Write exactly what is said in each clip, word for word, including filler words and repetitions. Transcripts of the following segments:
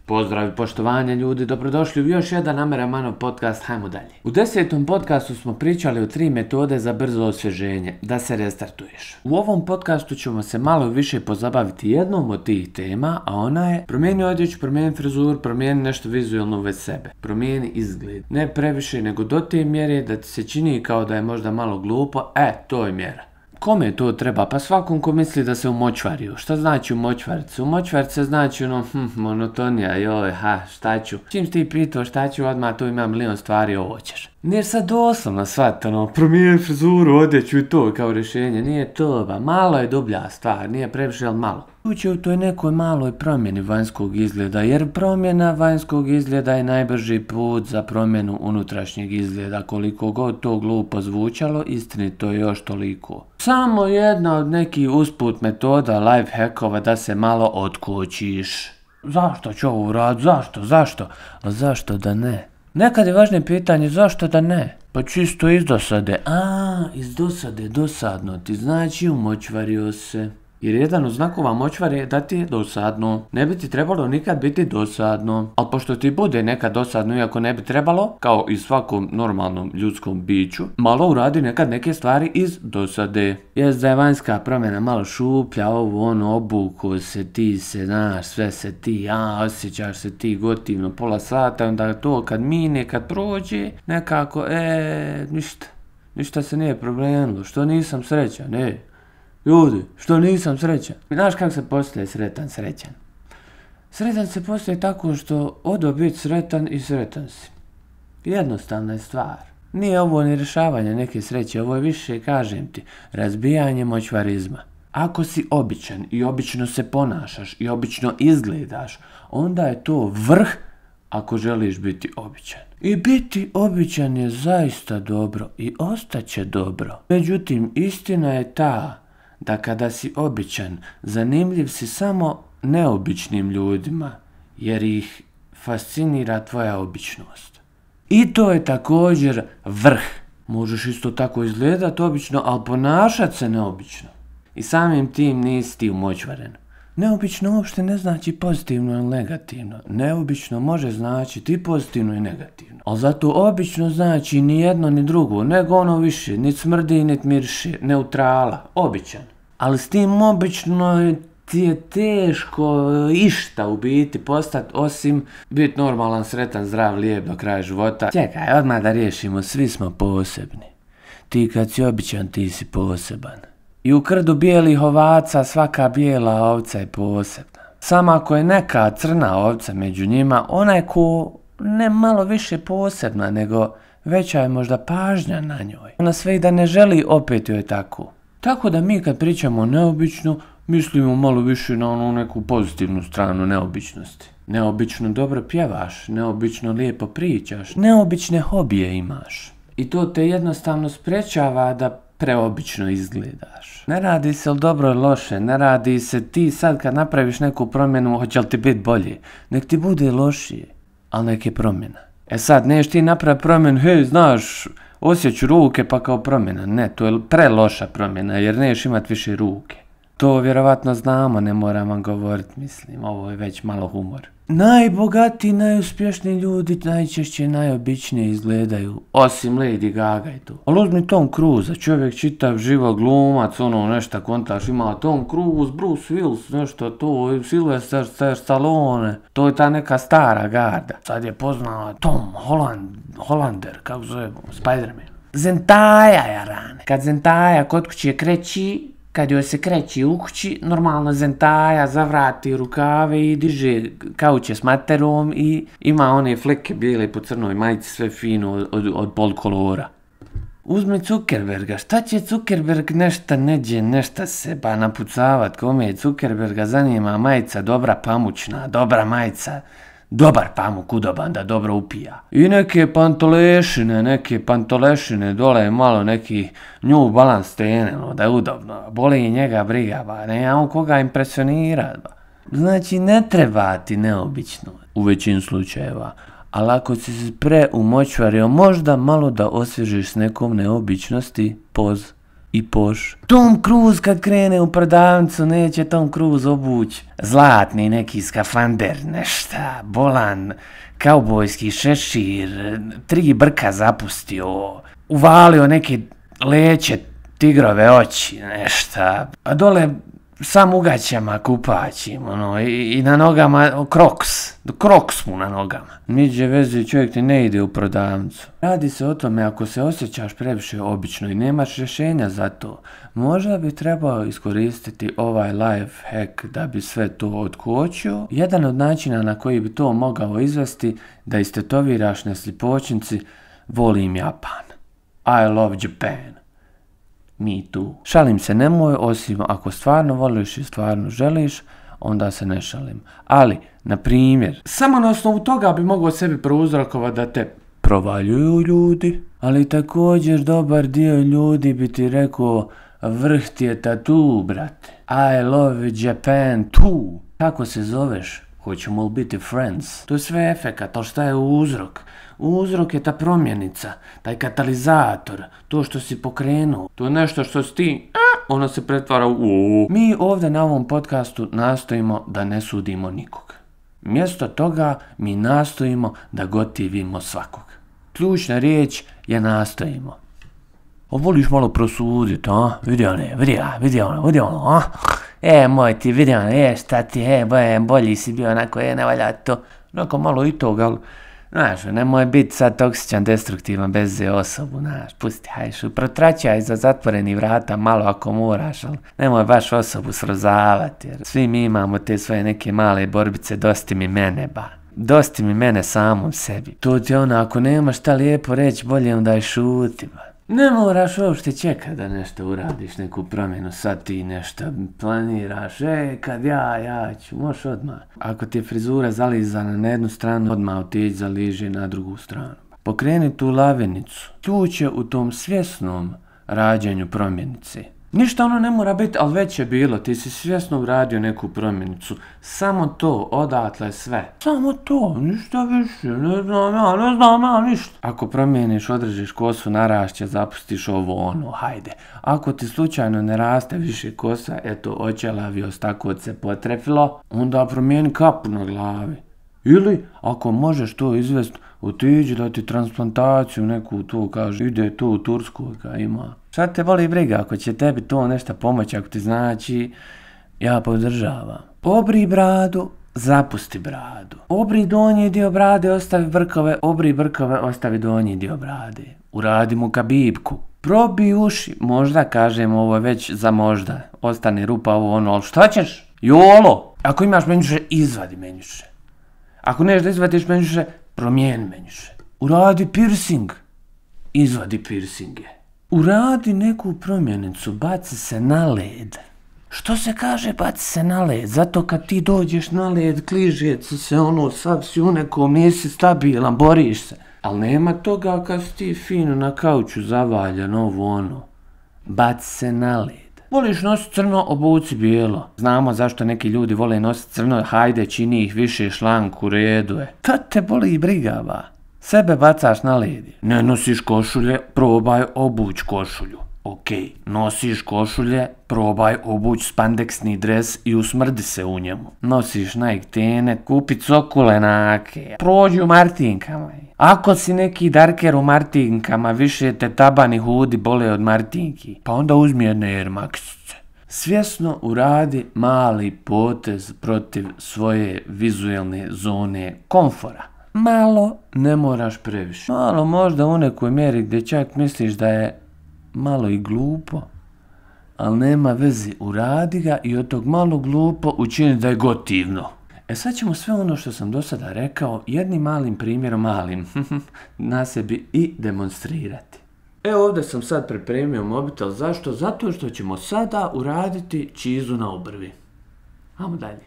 Pozdrav i poštovanje ljudi, dobrodošli u još jedan Ameramanov podcast, hajmo dalje. U desetom podcastu smo pričali o tri metode za brzo osvježenje, da se restartuješ. U ovom podcastu ćemo se malo više pozabaviti jednom od tih tema, a ona je promijeni odjeću, promijeni frizur, promijeni nešto vizualno u već sebe, promijeni izgled. Ne previše, nego do te mjere da ti se čini kao da je možda malo glupo, e, to je mjera. Kome to treba? Pa svakom ko misli da se umočvario. Šta znači umočvarit se? Umočvarit se znači ono, hm, monotonija, joj, ha, šta ću? Čim ti pitao šta ću, odmah tu ima milion stvari, ovo ćeš. Nije sad doslovno shvat, ono, promijeni frizuru, odjeću i to kao rješenje, nije to, ba, malo je dublja stvar, nije previše, ali malo. Uće u toj nekoj maloj promjeni vanjskog izgleda, jer promjena vanjskog izgleda je najbrži put za promjenu unutrašnjeg izgleda, koliko god to glupo zvučalo, istinito je još toliko. Samo jedna od nekih usput metoda, life hackova da se malo otkočiš. Zašto ću ovo uraditi? Zašto? Zašto? A zašto da ne? Nekad je važnije pitanje zašto da ne? Pa čisto iz dosade. A, iz dosade, dosadno ti znači umočvario se. Jer jedan od znakova močvare je da ti je dosadno. Ne bi ti trebalo nikad biti dosadno. Ali pošto ti bude nekad dosadno, iako ne bi trebalo, kao i svakom normalnom ljudskom biću, malo uradi nekad neke stvari iz dosade. Jest da je vanjska promjena malo šuplja, ovo ono, obuko se, ti se, znaš, sve se ti, a, osjećaš se ti gotivno pola sata, onda to kad mine, kad prođe, nekako, e, ništa. Ništa se nije promijenilo, što nisam srećan, e. Ljudi, što nisam srećan? Znaš kako se postaje sretan, srećan? Sretan se postaje tako što odo biti sretan i sretan si. Jednostavna je stvar. Nije ovo ni rješavanje neke sreće, ovo je više, kažem ti, razbijanje močvarizma. Ako si običan i obično se ponašaš i obično izgledaš, onda je to vrh ako želiš biti običan. I biti običan je zaista dobro i ostaće dobro. Međutim, istina je ta da kada si običan, zanimljiv si samo neobičnim ljudima, jer ih fascinira tvoja običnost. I to je također vrh. Možeš isto tako izgledat obično, ali ponašat se neobično. I samim tim nisi ti umočvaren. Neobično uopšte ne znači pozitivno ili negativno. Neobično može značiti i pozitivno i negativno. Ali zato obično znači ni jedno ni drugo, nego ono više, nit smrdi, nit miriše, neutrala, običan. Ali s tim obično ti je teško išta u biti postati, osim biti normalan, sretan, zdrav, lijep do kraja života. Čekaj, odmah da riješimo, svi smo posebni. Ti kad si običan, ti si poseban. I u krdu bijelih ovaca svaka bijela ovca je posebna. Samo ako je neka crna ovca među njima, ona je ko ne malo više posebna, nego veća je možda pažnja na njoj. Ona sve i da ne želi, opet joj je tako. Tako da mi kad pričamo neobično, mislimo malo više na onu neku pozitivnu stranu neobičnosti. Neobično dobro pjevaš, neobično lijepo pričaš, neobične hobije imaš. I to te jednostavno sprečava da preobično izgledaš. Ne radi se li dobro ili loše, ne radi se ti sad kad napraviš neku promjenu, hoće li ti biti bolje. Nek ti bude lošije, ali nek je promjena. E sad, neš ti napravi promjenu, hej, znaš, osjeću ruke pa kao promjena. Ne, to je preloša promjena jer neš imat više ruke. To vjerovatno znamo, ne moram vam govoriti, mislim, ovo je već malo humor. Najbogatiji, najuspješniji ljudi najčešće najobičnije izgledaju, osim Lady Gaga i to. Ali uzmi Tom Cruise, čovjek čitav živo glumac, ono nešto kontaš, ima Tom Cruise, Bruce Willis, nešto to, Sylvester Stallone, to je ta neka stara garda. Sad je poznala Tom Holland, Hollander, kako zovemo, Spider-Man. Zendaya je rane. Kad Zendaya kod kuće kreći, kad joj se kreći u kući, normalno Zendaya zavrati rukave i diže kauče s materom i ima one fleke bijele po crnoj majici, sve fino od, od, od pol kolora. Uzmi Zuckerberga, šta će Zuckerberg nešta neđe, nešta se ba napucavat, kome je Zuckerberga zanima majica dobra pamučna, dobra majica, dobar pamuk udoban da dobro upija. I neke pantolešine, neke pantolešine, dole malo neki New Balance stene, no, da je udobno. Boli i njega briga, ba, ne, on koga impresionirat, ba. Znači, ne treba ti neobično, u većini slučajeva. Ali ako si se preumočvario, možda malo da osvježiš s nekom neobičnosti, poz. i Porsche. Tom Cruise kad krene u prodavnicu, neće Tom Cruise obući zlatni neki skafander, nešta, bolan, kaubojski šešir, tri brka zapustio, uvalio neke leće, tigrove oči, nešta, a dole sam u gaćama kupaćim, ono, i, i na nogama Crocs, Crocs mu na nogama. Niđe veze, čovjek ti ne ide u prodavnicu. Radi se o tome, ako se osjećaš previše obično i nemaš rješenja za to, možda bi trebao iskoristiti ovaj life hack da bi sve to otkočio. Jedan od načina na koji bi to mogao izvesti, da istetoviraš na slipočnici volim Japan. I love Japan. Me too. Šalim se nemoj, osim ako stvarno voliš i stvarno želiš, onda se ne šalim. Ali, na primjer, samo na osnovu toga bi mogao sebi prouzrokovati da te provaljuju ljudi, ali također dobar dio ljudi bi ti rekao vrh ti je tatu, brate. I love Japan too. Kako se zoveš? Hoćemo li biti friends? To je sve efekat, ali šta je uzrok? Uzrok je ta promjenica, taj katalizator, to što si pokrenuo. To je nešto što si ti, a, ono se pretvara u o. Mi ovdje na ovom podcastu nastojimo da ne sudimo nikog. Mjesto toga mi nastojimo da gotivimo svakog. Ključna riječ je nastojimo. O, voliš malo prosuditi, a? Vidi one, vidi, vidi ono, vidi ono, a? E, moj ti, vidi ono, e, šta ti, e, boje, bolji si bio, onako, e, ne valja to. Onako malo i toga, ali, znaš, nemoj biti sad toksičan, destruktivan, bez osobu, znaš, pusti, hajšu, protraćaj za zatvoreni vrata malo ako moraš, ali nemoj baš osobu srozavati, jer svi mi imamo te svoje neke male borbice, dosti mi mene, ba. Dosti mi mene samom sebi. To ti ono, ako nemaš šta lijepo reći, bolje onda je šuti, ba. Ne moraš uopšte čekati da nešto uradiš, neku promjenu, sad ti nešto planiraš, e, kad ja, ja ću, možeš odmah. Ako ti je frizura zalizana na jednu stranu, odmah otići zaliži na drugu stranu. Pokreni tu lavenicu. Ključ je u tom svjesnom rađanju promjenice. Ništa ono ne mora biti, ali već je bilo, ti si svjesno uradio neku promjenicu. Samo to, odatle je sve. Samo to, ništa više, ne znam ja, ne znam ja ništa. Ako promijeniš, odrežiš kosu, narašće, zapustiš ovo ono, hajde. Ako ti slučajno ne raste više kosa, eto, očelaviost, tako se potrefilo, onda promijeni kapu na glavi. Ili, ako možeš to izvesti, otiđi da ti transplantaciju neku to kaže, ide to u Tursku ga ima. Šta te boli briga, ako će tebi to nešto pomoći, ako ti znači, ja podržavam. Obri bradu, zapusti bradu. Obri donji dio brade, ostavi brkove, obri brkove, ostavi donji dio brade. Uradi mu kabibku. Probi uši, možda kažem ovo već za možda, ostane rupa ovo ono, ali šta ćeš? Jolo! Ako imaš menjuše, izvadi menjuše. Ako neš da izvadiš menjuše, promijeni menjuše. Uradi piercing, izvadi piercinge. Uradi neku promjenicu, baci se na led. Što se kaže baci se na led? Zato kad ti dođeš na led, kližeci se ono, sav si u nekom, nisi stabilan, boriš se. Ali nema toga kad si ti fino na kauču zavaljan, ovo ono. Baci se na led. Voliš nositi crno, obuci bijelo. Znamo zašto neki ljudi vole nositi crno, hajde, čini ih više šlanku, redu je. To te boli i briga, ba. Sebe bacaš na led. Ne nosiš košulje, probaj obuć košulju. Ok, nosiš košulje, probaj obuć spandeksni dres i usmrdi se u njemu. Nosiš Nike tene, kupi cokule nake, prođi u martinkama. Ako si neki darker u martinkama, više te tabani hudi bole od martinki, pa onda uzmi jedne Air Maxice. Svjesno uradi mali potez protiv svoje vizualne zone komfora. Malo, ne moraš previše. Malo možda u nekoj mjeri gdje čak misliš da je malo i glupo, ali nema veze, uradi ga i od tog malo glupo učini da je gotivno. E sad ćemo sve ono što sam do sada rekao jednim malim primjerom, malim, na sebi i demonstrirati. Evo ovdje sam sad pripremio mobitel, zašto? Zato što ćemo sada uraditi čizu na obrvi. Ajmo dalje.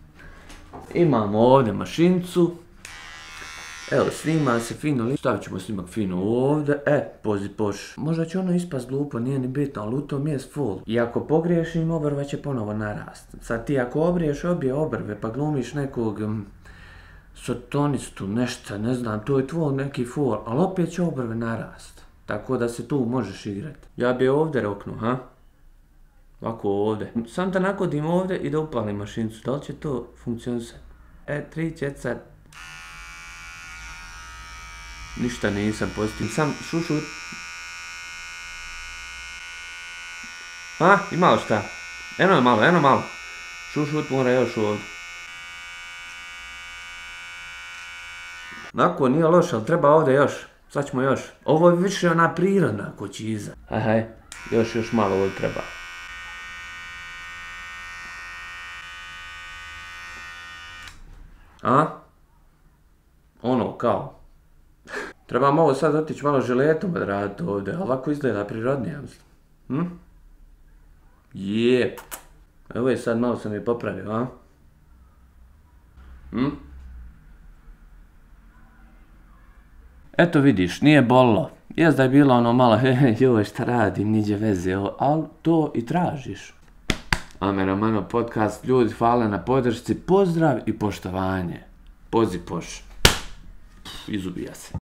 Imamo ovdje mašincu. Evo, snima se fino, stavit ćemo snimak fino ovdje, e, pozi poš. Možda će ono ispast glupo, nije ni bitno, ali u tom je full. I ako pogriješim, obrva će ponovo narast. Sad ti ako obriješ obje obrve, pa glumiš nekog um, sotonistu, nešto, ne znam, to je tvoj neki full, ali opet će obrve narast. Tako da se tu možeš igrati. Ja bi ovdje roknuo, ha? Ovako ovdje. Sam da nakodim ovdje i da upalim mašinicu. Da li će to funkcionisati? E, tri, četiri. Ništa nisam postigao. Sam šušut. A, ima li šta? Eno je malo, eno malo. Šušut mora još ovdje. Nako nije loše, ali treba ovdje još. Sad ćemo još. Ovo je više ona prirodna kočiza. Haj, haj. Još, još malo ovdje treba. A? Ono, kao. Trebam ovo sad otići malo žiletom raditi ovdje, ali ovako izgleda prirodnije, mislim. Hm? Jep. Evo je sad malo sam je popravio, a? Hm? Eto vidiš, nije bolilo. Jes da je bilo ono malo, hehe, joj šta radim, niđe veze, ali to i tražiš. Amera Mano podcast, ljudi, hvala na podršci, pozdrav i poštovanje. Pozi poš. Izubija se.